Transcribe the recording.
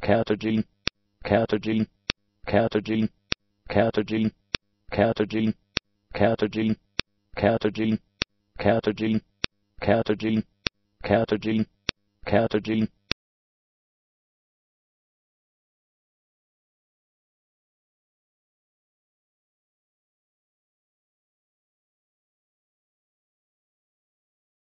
catogene, catogene, catogene, catogene, catogene, catogene, catogene, catogene, catogene, catogene, catogene.